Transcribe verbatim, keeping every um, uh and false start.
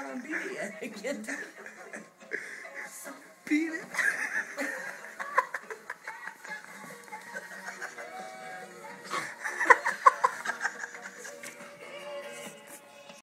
not on beat it yet. I can't do it. Beat it.